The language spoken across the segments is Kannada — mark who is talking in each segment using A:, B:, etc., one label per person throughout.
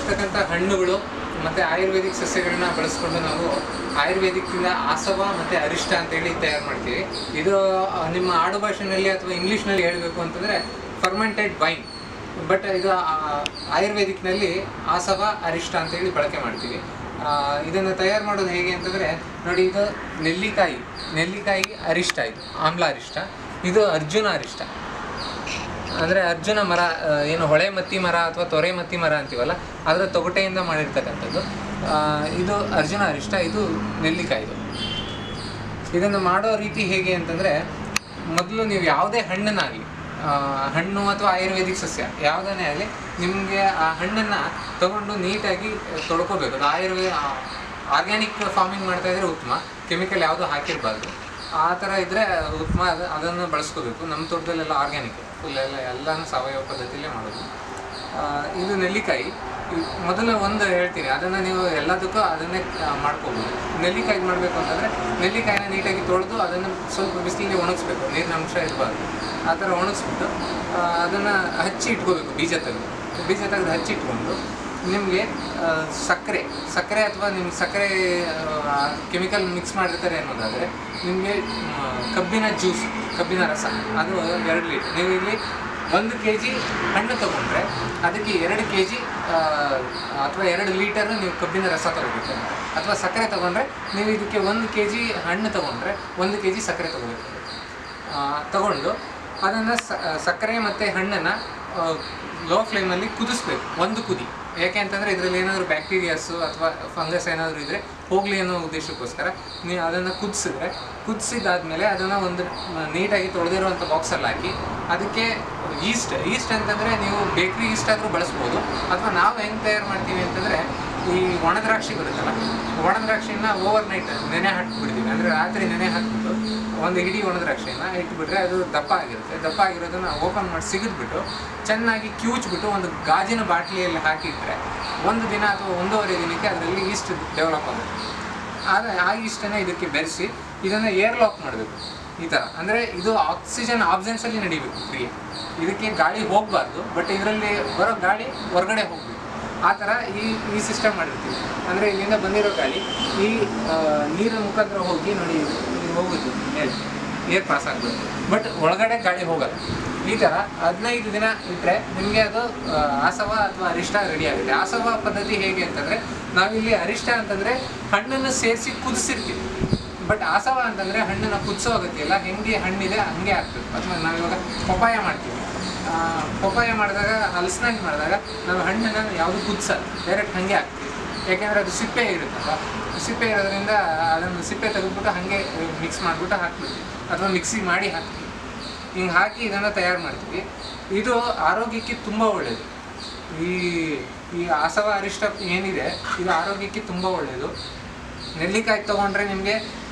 A: ಇರ್ತಕ್ಕಂಥ ಹಣ್ಣುಗಳು ಮತ್ತು ಆಯುರ್ವೇದಿಕ್ ಸಸ್ಯಗಳನ್ನ ಬಳಸ್ಕೊಂಡು ನಾವು ಆಯುರ್ವೇದಿಕ್ಕಿಂದ ಆಸವ ಮತ್ತು ಅರಿಷ್ಟ ಅಂತೇಳಿ ತಯಾರು ಮಾಡ್ತೀವಿ. ಇದು ನಿಮ್ಮ ಆಡು ಭಾಷೆಯಲ್ಲಿ ಅಥವಾ ಇಂಗ್ಲೀಷ್ನಲ್ಲಿ ಹೇಳಬೇಕು ಅಂತಂದರೆ ಫರ್ಮೆಂಟೆಡ್ ವೈನ್, ಬಟ್ ಇದು ಆಯುರ್ವೇದಿಕ್ನಲ್ಲಿ ಆಸವ ಅರಿಷ್ಟ ಅಂತೇಳಿ ಬಳಕೆ ಮಾಡ್ತೀವಿ. ಇದನ್ನು ತಯಾರು ಮಾಡೋದು ಹೇಗೆ ಅಂತಂದರೆ ನೋಡಿ, ಇದು ನೆಲ್ಲಿಕಾಯಿ ಅರಿಷ್ಟ, ಇದು ಆಮ್ಲ ಅರಿಷ್ಟ, ಇದು ಅರ್ಜುನ ಅರಿಷ್ಟ. ಅಂದರೆ ಅರ್ಜುನ ಮರ, ಏನು ಹೊಳೆ ಮತ್ತಿ ಮರ ಅಥವಾ ತೊರೆ ಮತ್ತಿ ಮರ ಅಂತೀವಲ್ಲ, ಅದರ ತೊಗಟೆಯಿಂದ ಮಾಡಿರ್ತಕ್ಕಂಥದ್ದು. ಇದು ಅರ್ಜುನ ಅರಿಷ್ಟ, ಇದು ನೆಲ್ಲಿಕಾಯಿ. ಇದನ್ನು ಮಾಡೋ ರೀತಿ ಹೇಗೆ ಅಂತಂದರೆ, ಮೊದಲು ನೀವು ಯಾವುದೇ ಹಣ್ಣನ್ನಾಗಲಿ, ಹಣ್ಣು ಅಥವಾ ಆಯುರ್ವೇದಿಕ್ ಸಸ್ಯ ಯಾವುದನ್ನೇ ಆಗಲಿ, ನಿಮಗೆ ಆ ಹಣ್ಣನ್ನು ತಗೊಂಡು ನೀಟಾಗಿ ತೊಳ್ಕೊಬೇಕು. ಅದು ಆರ್ಗ್ಯಾನಿಕ್ ಫಾರ್ಮಿಂಗ್ ಮಾಡ್ತಾಯಿದ್ರೆ ಉತ್ತಮ, ಕೆಮಿಕಲ್ ಯಾವುದೂ ಹಾಕಿರಬಾರ್ದು. ಆ ಥರ ಇದ್ದರೆ ಉತ್ತಮ. ಅದನ್ನು ಬಳಸ್ಕೋಬೇಕು. ನಮ್ಮ ತೋಟದಲ್ಲೆಲ್ಲ ಆರ್ಗ್ಯಾನಿಕ್, ಫುಲ್ ಎಲ್ಲನೂ ಸಾವಯವ ಪದ್ಧತಿಯಲ್ಲೇ ಮಾಡೋದು. ಇದು ನೆಲ್ಲಿಕಾಯಿ. ಮೊದಲು ಒಂದು ಹೇಳ್ತೀನಿ, ಅದನ್ನು ನೀವು ಎಲ್ಲದಕ್ಕೂ ಅದನ್ನೇ ಮಾಡ್ಕೋಬೋದು. ನೆಲ್ಲಿಕಾಯಿ ಮಾಡಬೇಕು ಅಂತಂದರೆ ನೆಲ್ಲಿಕಾಯಿನ ನೀಟಾಗಿ ತೊಳೆದು ಅದನ್ನು ಸ್ವಲ್ಪ ಬಿಸಿಲಲ್ಲಿ ಒಣಗಿಸ್ಬೇಕು, ನೀರಿನ ಅಂಶ ಇರಬಾರ್ದು. ಆ ಥರ ಒಣಗಿಸ್ಬಿಟ್ಟು ಅದನ್ನು ಹಚ್ಚಿ ಇಟ್ಕೋಬೇಕು. ಬೀಜ ತೆಗೆದು ಹಚ್ಚಿ ಇಟ್ಕೊಂಡು ನಿಮಗೆ ಸಕ್ಕರೆ ಅಥವಾ ನಿಮ್ಗೆ ಸಕ್ಕರೆ ಕೆಮಿಕಲ್ ಮಿಕ್ಸ್ ಮಾಡಿರ್ತಾರೆ ಅನ್ನೋದಾದರೆ ನಿಮಗೆ ಕಬ್ಬಿನ ರಸ ಅದು 2 ಲೀಟ್ರ್. ನೀವು ಇಲ್ಲಿ 1 kg ಹಣ್ಣು ತೊಗೊಂಡ್ರೆ ಅದಕ್ಕೆ 2 kg ಅಥವಾ 2 ಲೀಟರ್ ನೀವು ಕಬ್ಬಿನ ರಸ ತೊಗೋಬೇಕು. ಅಥವಾ ಸಕ್ಕರೆ ತೊಗೊಂಡ್ರೆ ನೀವು ಇದಕ್ಕೆ 1 kg ಹಣ್ಣು ತೊಗೊಂಡ್ರೆ 1 kg ಸಕ್ಕರೆ ತೊಗೋಬೇಕು. ತಗೊಂಡು ಅದನ್ನು ಸಕ್ಕರೆ ಮತ್ತು ಹಣ್ಣನ್ನು ಲೋ ಫ್ಲೇಮಲ್ಲಿ ಕುದಿಸ್ಬೇಕು, 1 ಕುದಿ. ಯಾಕೆ ಅಂತಂದರೆ ಇದರಲ್ಲಿ ಏನಾದರೂ ಬ್ಯಾಕ್ಟೀರಿಯಾಸು ಅಥವಾ ಫಂಗಸ್ ಏನಾದರೂ ಇದ್ದರೆ ಹೋಗಲಿ ಅನ್ನೋ ಉದ್ದೇಶಕ್ಕೋಸ್ಕರ ನೀವು ಅದನ್ನು ಕುದಿಸಿದಾದ್ಮೇಲೆ ಅದನ್ನು ಒಂದು ನೀಟಾಗಿ ತೊಳೆದಿರುವಂಥ ಬಾಕ್ಸಲ್ಲಿ ಹಾಕಿ ಅದಕ್ಕೆ ಈಸ್ಟ್ ಅಂತಂದರೆ ನೀವು ಬೇಕ್ರಿ ಈಸ್ಟ್ ಆದರೂ ಬಳಸ್ಬೋದು. ಅಥವಾ ನಾವು ಹೆಂಗೆ ತಯಾರು ಮಾಡ್ತೀವಿ ಅಂತಂದರೆ, ಈ ಒಣದ್ರಾಕ್ಷಿ ಬರುತ್ತಲ್ಲ, ಒಣದ್ರಾಕ್ಷಿನ ಓವರ್ನೈಟ್ ನೆನೆ ಹಾಕ್ಬಿಡ್ತೀವಿ. ಅಂದರೆ ರಾತ್ರಿ ನೆನೆ ಹಾಕ್ಬಿಟ್ಟು ಒಂದು ಇಡೀ ಒಣದ್ರಾಕ್ಷಿಯನ್ನು ಇಟ್ಬಿಟ್ರೆ ಅದು ದಪ್ಪ ಆಗಿರೋದನ್ನು ಓಪನ್ ಮಾಡಿ ಸಿಗಿದ್ಬಿಟ್ಟು ಚೆನ್ನಾಗಿ ಕಿವುಚ್ಬಿಟ್ಟು ಒಂದು ಗಾಜಿನ ಬಾಟ್ಲಿಯಲ್ಲಿ ಹಾಕಿಟ್ರೆ 1 ದಿನ ಅಥವಾ 1.5 ದಿನಕ್ಕೆ ಅದರಲ್ಲಿ ಈಸ್ಟ್ ಡೆವಲಪ್ ಆಗುತ್ತೆ. ಆದರೆ ಆ ಈಸ್ಟನ್ನು ಇದಕ್ಕೆ ಬೆರೆಸಿ ಇದನ್ನು ಏರ್ ಲಾಕ್ ಮಾಡಬೇಕು. ಈ ಥರ ಅಂದರೆ ಇದು ಆಕ್ಸಿಜನ್ ಆಬ್ಸೆನ್ಸಲ್ಲಿ ನಡಿಬೇಕು ಕ್ರಿಯೆ. ಇದಕ್ಕೆ ಗಾಳಿ ಹೋಗಬಾರ್ದು, ಬಟ್ ಇದರಲ್ಲಿ ಬರೋ ಗಾಳಿ ಹೊರಗಡೆ ಹೋಗಬೇಕು. ಆ ಥರ ಈ ಸಿಸ್ಟಮ್ ಮಾಡಿರ್ತೀವಿ. ಅಂದರೆ ಇಲ್ಲಿಂದ ಬಂದಿರೋ ಗಾಳಿ ಈ ನೀರಿನ ಮುಖಾಂತರ ಹೋಗಿ ನೋಡಿ ಹೋಗುತ್ತೆ ಮೇಲೆ, ಏರ್ ಪಾಸ್ ಆಗ್ಬೋದು, ಬಟ್ ಒಳಗಡೆ ಗಾಳಿ ಹೋಗಲ್ಲ. ಈ ಥರ 15 ದಿನ ಇಟ್ಟರೆ ನಿಮಗೆ ಅದು ಆಸವ ಅಥವಾ ಅರಿಷ್ಟ ರೆಡಿ ಆಗುತ್ತೆ. ಆಸವ ಪದ್ಧತಿ ಹೇಗೆ ಅಂತಂದರೆ, ನಾವಿಲ್ಲಿ ಅರಿಷ್ಟ ಅಂತಂದರೆ ಹಣ್ಣನ್ನು ಸೇರಿಸಿ ಕುದಿಸಿರ್ತೀವಿ, ಬಟ್ ಆಸವ ಅಂತಂದರೆ ಹಣ್ಣನ್ನು ಕುದಿಸೋ ಅಗತ್ಯ ಇಲ್ಲ. ಹೆಂಗೆ ಹಣ್ಣಿದೆ ಹಂಗೆ ಆಗ್ತದೆ. ಅಥವಾ ನಾವಿವಾಗ ಪಪಾಯ ಮಾಡ್ತೀವಿ, ಪಪಾಯ ಮಾಡಿದಾಗ, ಹಲಸಿನಣ್ಣು ಮಾಡಿದಾಗ ನಾವು ಹಣ್ಣನ್ನು ಯಾವುದು ಕುದಿಸಲ್ಲ, ಡೈರೆಕ್ಟ್ ಹಾಗೆ ಹಾಕ್ತೀವಿ. ಯಾಕೆಂದರೆ ಅದು ಸಿಪ್ಪೆ ಇರುತ್ತಲ್ಲ, ಸಿಪ್ಪೆ ಇರೋದ್ರಿಂದ ಅದನ್ನು ಸಿಪ್ಪೆ ತೆಗೆದುಬಿಟ್ಟು ಹಾಗೆ ಮಿಕ್ಸ್ ಮಾಡಿಬಿಟ್ಟು ಹಾಕ್ಬಿಡ್ತೀವಿ, ಅಥವಾ ಮಿಕ್ಸಿ ಮಾಡಿ ಹಾಕ್ತೀವಿ. ಹಿಂಗೆ ಹಾಕಿ ಇದನ್ನು ತಯಾರು ಮಾಡ್ತೀವಿ. ಇದು ಆರೋಗ್ಯಕ್ಕೆ ತುಂಬ ಒಳ್ಳೆಯದು. ಈ ಆಸವ ಅರಿಷ್ಟ ಏನಿದೆ ಇದು ಆರೋಗ್ಯಕ್ಕೆ ತುಂಬ ಒಳ್ಳೆಯದು. ನೆಲ್ಲಿಕಾಯಿ ತೊಗೊಂಡ್ರೆ ನಿಮಗೆ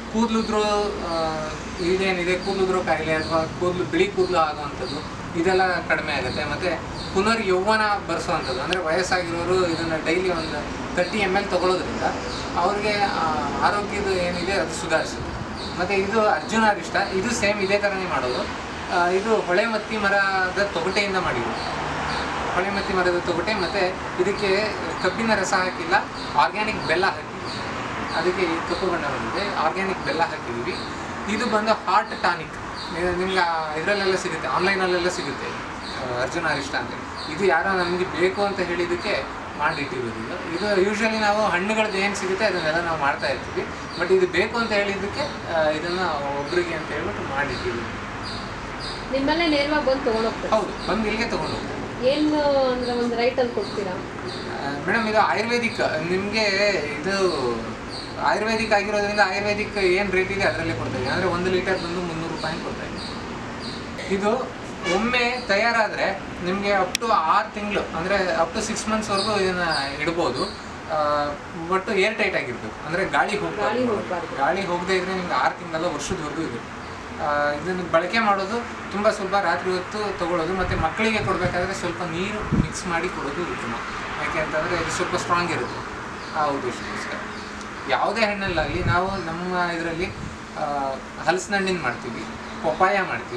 A: ಕೂದಲುದ್ರೋ ಕಾಯಿಲೆ ಅಥವಾ ಬಿಳಿ ಕೂದಲು ಆಗುವಂಥದ್ದು ಇದೆಲ್ಲ ಕಡಿಮೆ ಆಗುತ್ತೆ. ಮತ್ತು ಪುನರ್ ಯೌವನ ಬರೆಸೋವಂಥದ್ದು, ಅಂದರೆ ವಯಸ್ಸಾಗಿರೋರು ಇದನ್ನು ಡೈಲಿ ಒಂದು 30 ml ತೊಗೊಳ್ಳೋದ್ರಿಂದ ಅವ್ರಿಗೆ ಆರೋಗ್ಯದ ಏನಿದೆ ಅದು ಸುಧಾರಿಸುತ್ತೆ. ಮತ್ತು ಇದು ಅರ್ಜುನ ಅರಿಷ್ಟ, ಇದು ಸೇಮ್ ಇದೇ ಥರನೇ ಮಾಡೋದು. ಇದು ಹೊಳೆ ಮತ್ತಿ ಮರದ ತೊಗಟೆಯಿಂದ ಮಾಡಿರೋದು. ಹೊಳೆ ಮತ್ತಿ ಮರದ ತೊಗಟೆ, ಮತ್ತು ಇದಕ್ಕೆ ಕಬ್ಬಿನ ರಸ ಹಾಕಿಲ್ಲ, ಆರ್ಗ್ಯಾನಿಕ್ ಬೆಲ್ಲ ಹಾಕಿದ್ದೀವಿ. ಅದಕ್ಕೆ ಈ ಕಪ್ಪು ಬಣ್ಣ ಬಂದಿದೆ, ಆರ್ಗ್ಯಾನಿಕ್ ಬೆಲ್ಲ ಹಾಕಿದ್ದೀವಿ. ಇದು ಬಂದು ಹಾರ್ಟ್ ಟಾನಿಕ್. ನಿಮ್ಗೆ ಇದರಲ್ಲೆಲ್ಲ ಸಿಗುತ್ತೆ, ಆನ್ಲೈನಲ್ಲೆಲ್ಲ ಸಿಗುತ್ತೆ ಅರ್ಜುನ ಅರಿಷ್ಟ ಅಂತೇಳಿ. ಇದು ಯಾರೋ ನಮಗೆ ಬೇಕು ಅಂತ ಹೇಳಿದ್ದಕ್ಕೆ ಮಾಡಿಟ್ಟಿರೋದು. ಇದು ಯೂಶ್ವಲಿ ನಾವು ಹಣ್ಣುಗಳದ್ದು ಏನು ಸಿಗುತ್ತೆ ಅದನ್ನೆಲ್ಲ ನಾವು ಮಾಡ್ತಾ ಇರ್ತೀವಿ, ಬಟ್ ಇದು ಬೇಕು ಅಂತ ಹೇಳಿದ್ದಕ್ಕೆ ಇದನ್ನು ಒಬ್ಬರಿಗೆ ಅಂತ ಹೇಳ್ಬಿಟ್ಟು ಮಾಡಿಟ್ಟಿದ್ದೀವಿ.
B: ನಿಮ್ಮಲ್ಲೇ ನೇರವಾಗಿ ಬಂದು ತೊಗೊಂಡೋಗ್ತಾರೆ?
A: ಹೌದು, ಬಂದು ಇಲ್ಲಿಗೆ ತೊಗೊಂಡು ಹೋಗ್ತಾರೆ.
B: ಏನು ಅಂದರೆ ಒಂದು ರೈಟಲ್ಲಿ ಕೊಡ್ತೀರಾ
A: ಮೇಡಮ್? ಇದು ಆಯುರ್ವೇದಿಕ್, ನಿಮಗೆ ಇದು ಆಯುರ್ವೇದಿಕ್ ಆಗಿರೋದ್ರಿಂದ ಆಯುರ್ವೇದಿಕ್ ಏನು ರೇಟ್ ಇದೆ ಅದರಲ್ಲೇ ಕೊಡ್ತೀವಿ. ಅಂದರೆ 1 ಲೀಟರ್ ಬಂದು 300 ರೂಪಾಯಿ ಕೊಡ್ತಾ ಇದ್ದೀವಿ. ಇದು ಒಮ್ಮೆ ತಯಾರಾದರೆ ನಿಮಗೆ ಅಪ್ ಟು 6 ತಿಂಗಳು, ಅಂದರೆ ಅಪ್ ಟು 6 ಮಂತ್ಸ್ವರೆಗೂ ಇದನ್ನು ಇಡ್ಬೋದು. ಬಟ್ ಏರ್ ಟೈಟ್ ಆಗಿರ್ಬೇಕು, ಅಂದರೆ ಗಾಳಿ ಹೋಗದೇ ಇದ್ದರೆ ನಿಮ್ಗೆ 6 ತಿಂಗಳಲ್ಲ ವರ್ಷದವರೆಗೂ ಇದೆ. ಇದನ್ನು ಬಳಕೆ ಮಾಡೋದು ತುಂಬ ಸುಲಭ. ರಾತ್ರಿ ಹೊತ್ತು ತೊಗೊಳ್ಳೋದು, ಮತ್ತು ಮಕ್ಕಳಿಗೆ ಕೊಡಬೇಕಾದ್ರೆ ಸ್ವಲ್ಪ ನೀರು ಮಿಕ್ಸ್ ಮಾಡಿ ಕೊಡೋದು ಉತ್ತಮ. ಯಾಕೆ ಅಂತಂದರೆ ಇದು ಸ್ವಲ್ಪ ಸ್ಟ್ರಾಂಗ್ ಇರುತ್ತೆ. ಆ ಉದ್ದೇಶಕ್ಕೋಸ್ಕರ ಯಾವುದೇ ಹಣ್ಣಲ್ಲಾಗಲಿ ನಾವು ನಮ್ಮ ಇದರಲ್ಲಿ ಹಲಸಿನ ಹಣ್ಣಿನ ಮಾಡ್ತೀವಿ, ಪಪಾಯ ಮಾಡ್ತೀವಿ,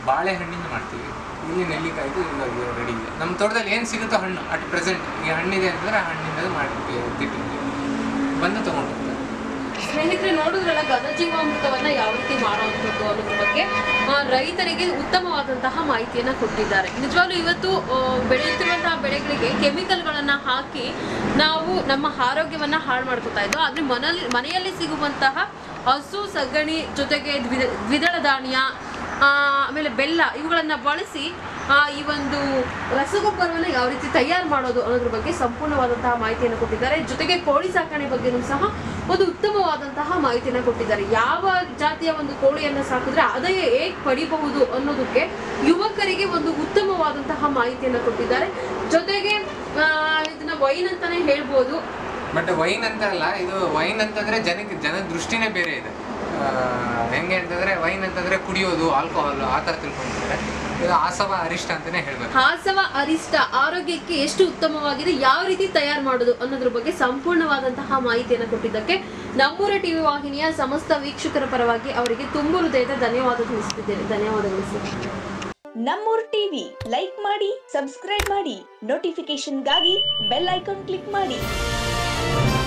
A: ಬಾಳೆಹಣ್ಣಿಂದ ಮಾಡ್ತೀವಿ. ಇಲ್ಲಿ ನೆಲ್ಲಿಕಾಯ್ದು ಇಲ್ಲ ರೆಡಿ ಇದೆ. ನಮ್ಮ ತೋಟದಲ್ಲಿ ಏನು ಸಿಗುತ್ತೋ ಹಣ್ಣು ಅಟ್ ಪ್ರೆಸೆಂಟ್ ಈ ಹಣ್ಣಿದೆ ಅಂತಂದರೆ ಆ ಹಣ್ಣಿಂದ ಮಾಡಿ ಇಟ್ಟಿರ್ತೀವಿ, ಬಂದು ತೊಗೊಂಡು ಹೋಗ್ತಾರೆ.
B: ಸ್ನೇಹಿತರೆ ನೋಡಿದ್ರಲ್ಲ ಘನಜೀವಾಮೃತವನ್ನ ಯಾವ ರೀತಿ ಮಾಡುವಂಥದ್ದು ಅನ್ನೋದ್ರ ಬಗ್ಗೆ ರೈತರಿಗೆ ಉತ್ತಮವಾದಂತಹ ಮಾಹಿತಿಯನ್ನ ಕೊಟ್ಟಿದ್ದಾರೆ. ನಿಜವಾಗ್ಲೂ ಇವತ್ತು ಬೆಳೆಯುತ್ತಿರುವಂತಹ ಬೆಳೆಗಳಿಗೆ ಕೆಮಿಕಲ್ಗಳನ್ನ ಹಾಕಿ ನಾವು ನಮ್ಮ ಆರೋಗ್ಯವನ್ನ ಹಾಳು ಮಾಡ್ಕೊತಾ ಇದ್ದೋ, ಆದ್ರೆ ಮನೆಯಲ್ಲಿ ಸಿಗುವಂತಹ ಹಸು ಸಗಣಿ ಜೊತೆಗೆ ದ್ವಿದಳ ಧಾನ್ಯ ಆಮೇಲೆ ಬೆಲ್ಲ ಇವುಗಳನ್ನು ಬಳಸಿ ಈ ಒಂದು ರಸಗೊಬ್ಬರವನ್ನು ಯಾವ ರೀತಿ ತಯಾರು ಮಾಡೋದು ಅನ್ನೋದ್ರ ಬಗ್ಗೆ ಸಂಪೂರ್ಣವಾದಂತಹ ಮಾಹಿತಿಯನ್ನು ಕೊಟ್ಟಿದ್ದಾರೆ. ಜೊತೆಗೆ ಕೋಳಿ ಸಾಕಣೆ ಬಗ್ಗೆನೂ ಸಹ ಒಂದು ಉತ್ತಮವಾದಂತಹ ಮಾಹಿತಿಯನ್ನು ಕೊಟ್ಟಿದ್ದಾರೆ. ಯಾವ ಜಾತಿಯ ಒಂದು ಕೋಳಿಯನ್ನು ಸಾಕಿದ್ರೆ ಆದಾಯ ಹೇಗೆ ಪಡಿಬಹುದು ಅನ್ನೋದಕ್ಕೆ ಯುವಕರಿಗೆ ಒಂದು ಉತ್ತಮವಾದಂತಹ ಮಾಹಿತಿಯನ್ನು ಕೊಟ್ಟಿದ್ದಾರೆ. ಜೊತೆಗೆ ಇದನ್ನ ವೈನ್ ಅಂತಾನೆ ಹೇಳ್ಬೋದು.
A: ಬಟ್ ವೈನ್ ಅಂತ ಅಲ್ಲ, ಇದು ವೈನ್ ಅಂತಂದ್ರೆ ಜನ ದೃಷ್ಟಿನೇ ಬೇರೆ ಇದೆ. ಹೆಂಗೆ ಅಂತಂದ್ರೆ ವೈನ್ ಅಂತಂದ್ರೆ ಕುಡಿಯೋದು, ಆಲ್ಕೋಹಾಲ್ ಆ ಥರ ತಿಳ್ಕೊಂಡಿದ್ದಾರೆ. ಇದು ಆಸವ ಅರಿಷ್ಟ ಅಂತಾನೆ ಹೇಳ್ಬೇಕು.
B: ಆಸವ ಅರಿಷ್ಟ ಆರೋಗ್ಯಕ್ಕೆ ಎಷ್ಟು ಉತ್ತಮವಾಗಿದೆ, ಯಾವ ರೀತಿ ತಯಾರು ಮಾಡೋದು ಅನ್ನೋದ್ರ ಬಗ್ಗೆ ಸಂಪೂರ್ಣವಾದಂತಹ ಮಾಹಿತಿಯನ್ನು ಕೊಟ್ಟಿದ್ದಕ್ಕೆ ನಮ್ಮೂರ ಟಿವಿ ವಾಹಿನಿಯ ಸಮಸ್ತ ವೀಕ್ಷಕರ ಪರವಾಗಿ ಅವರಿಗೆ ತುಂಬ ಹೃದಯದ ಧನ್ಯವಾದ ತಿಳಿಸುತ್ತಿದ್ದೇನೆ. ಧನ್ಯವಾದಗಳು ಸರ್.
C: ನಮ್ಮೂರ್ ಟಿವಿ ಲೈಕ್ ಮಾಡಿ, ಸಬ್ಸ್ಕ್ರೈಬ್ ಮಾಡಿ, ನೋಟಿಫಿಕೇಶನ್ಗಾಗಿ ಬೆಲ್ ಐಕಾನ್ ಕ್ಲಿಕ್ ಮಾಡಿ.